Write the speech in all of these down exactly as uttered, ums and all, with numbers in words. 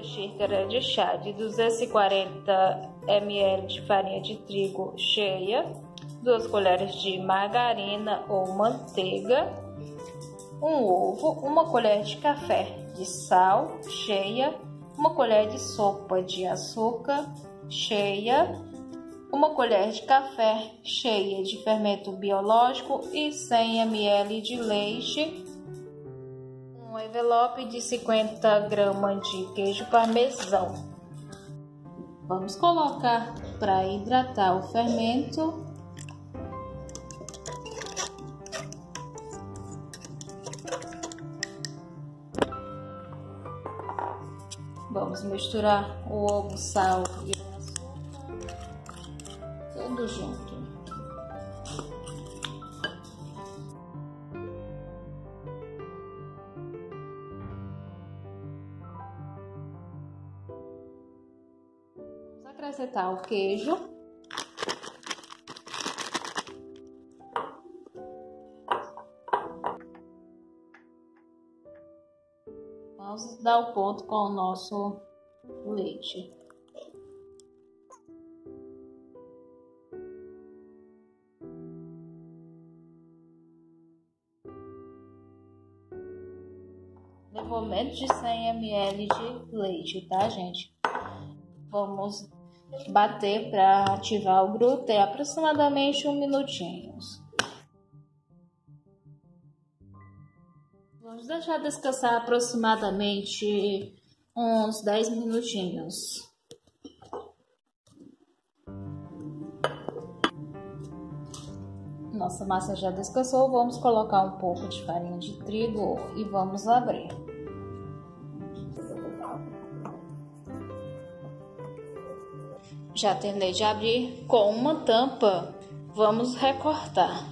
xícara de chá de duzentos e quarenta mililitros de farinha de trigo cheia, duas colheres de margarina ou manteiga, um ovo, uma colher de café de sal cheia, uma colher de sopa de açúcar cheia, uma colher de café cheia de fermento biológico e cem mililitros de leite, um envelope de cinquenta gramas de queijo parmesão. Vamos colocar para hidratar o fermento. Vamos misturar o ovo, sal e o açúcar, tudo junto. Vamos acrescentar o queijo. Vamos dar o ponto com o nosso leite. Envolvimento de cem mililitros de leite, tá, gente? Vamos bater para ativar o glúten aproximadamente um minutinho. Vamos deixar descansar aproximadamente uns dez minutinhos. Nossa massa já descansou, vamos colocar um pouco de farinha de trigo e vamos abrir. Já terminei de abrir, com uma tampa, vamos recortar.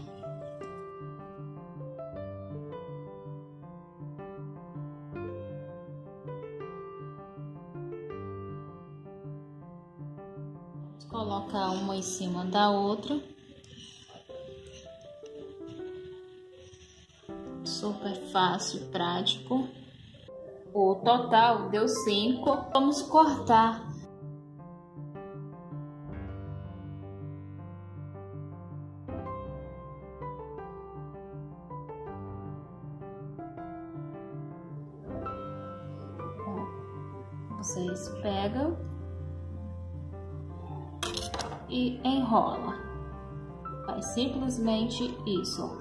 Vamos colocar uma em cima da outra. Super fácil e prático. O total deu cinco. Vamos cortar. Vocês pegam e enrola. Faz simplesmente isso.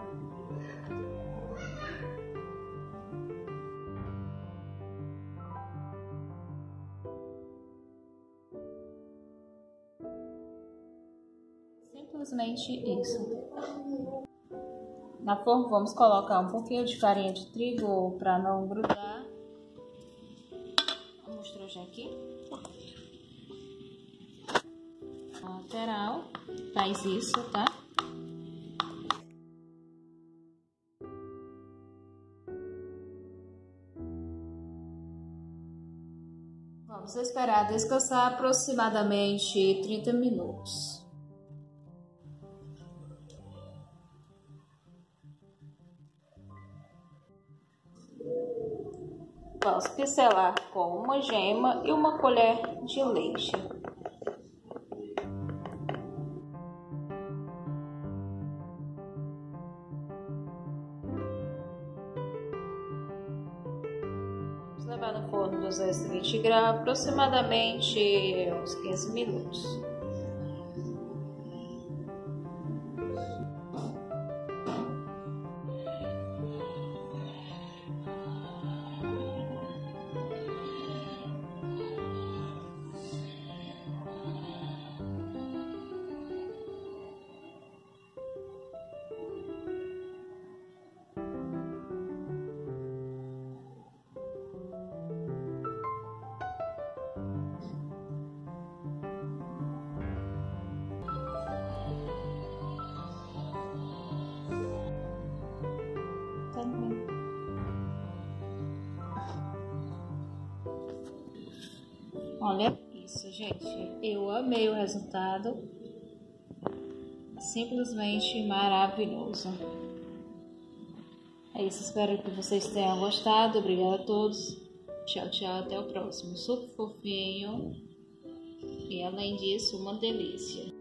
Simplesmente isso. Na forma vamos colocar um pouquinho de farinha de trigo para não grudar. Vou mostrar já aqui. Na lateral, faz isso, tá? Vamos esperar descansar aproximadamente trinta minutos. Vamos pincelar com uma gema e uma colher de leite. Vamos levar no forno duzentos e vinte graus, aproximadamente uns quinze minutos. Olha isso, gente. Eu amei o resultado. Simplesmente maravilhoso. É isso, espero que vocês tenham gostado. Obrigada a todos. Tchau, tchau, até o próximo. Super fofinho e além disso, uma delícia.